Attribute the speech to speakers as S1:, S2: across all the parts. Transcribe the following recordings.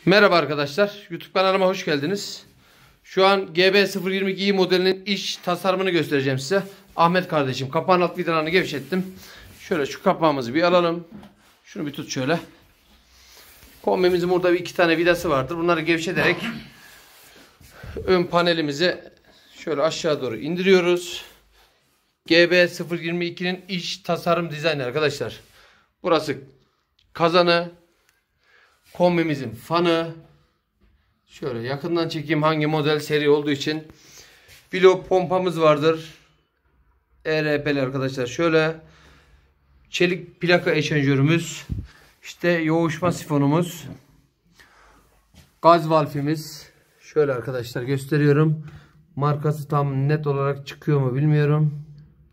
S1: Merhaba arkadaşlar, YouTube kanalıma hoş geldiniz. Şu an GB022i modelinin iç tasarımını göstereceğim size. Ahmet kardeşim kapağın alt vidalarını gevşettim. Şöyle şu kapağımızı bir alalım. Şunu bir tut şöyle. Kombimizin burada iki tane vidası vardır. Bunları gevşeterek ön panelimizi şöyle aşağı doğru indiriyoruz. GB022'nin iç tasarım dizaynı arkadaşlar. Burası kazanı. Kombimizin fanı. Şöyle yakından çekeyim, hangi model seri olduğu için. Bilo pompamız vardır. ERP'li arkadaşlar. Şöyle çelik plaka eşanjörümüz. İşte yoğuşma sifonumuz. Gaz valfimiz. Şöyle arkadaşlar gösteriyorum. Markası tam net olarak çıkıyor mu bilmiyorum.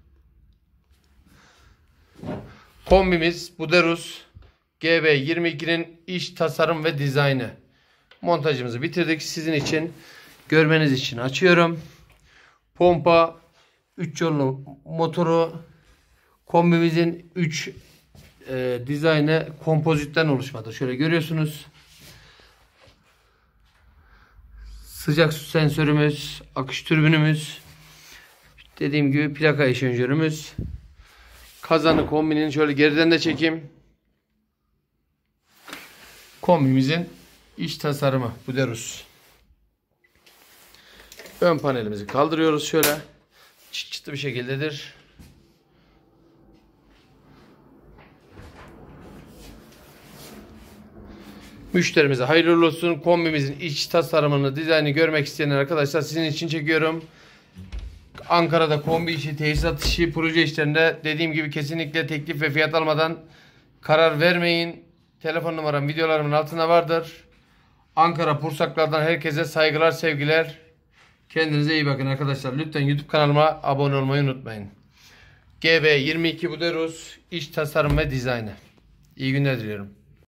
S1: Kombimiz Buderus GB22'nin iç tasarım ve dizaynı. Montajımızı bitirdik. Sizin için görmeniz için açıyorum. Pompa, 3 yollu motoru, kombimizin 3 dizaynı kompozitten oluşmadır. Şöyle görüyorsunuz. Sıcak su sensörümüz, akış türbünümüz, dediğim gibi plaka eşanjörümüz, kazanı kombinin şöyle geriden de çekeyim. Kombimizin iç tasarımı Buderus. Ön panelimizi kaldırıyoruz şöyle. Çıt çıtlı bir şekildedir. Müşterimize hayırlı olsun. Kombimizin iç tasarımını, dizaynını görmek isteyen arkadaşlar sizin için çekiyorum. Ankara'da kombi işi, tesisat işi, proje işlerinde dediğim gibi kesinlikle teklif ve fiyat almadan karar vermeyin. Telefon numaram videolarımın altında vardır. Ankara Pursaklar'dan herkese saygılar, sevgiler. Kendinize iyi bakın arkadaşlar. Lütfen YouTube kanalıma abone olmayı unutmayın. GB22 Buderus iç tasarım ve dizaynı. İyi günler diliyorum.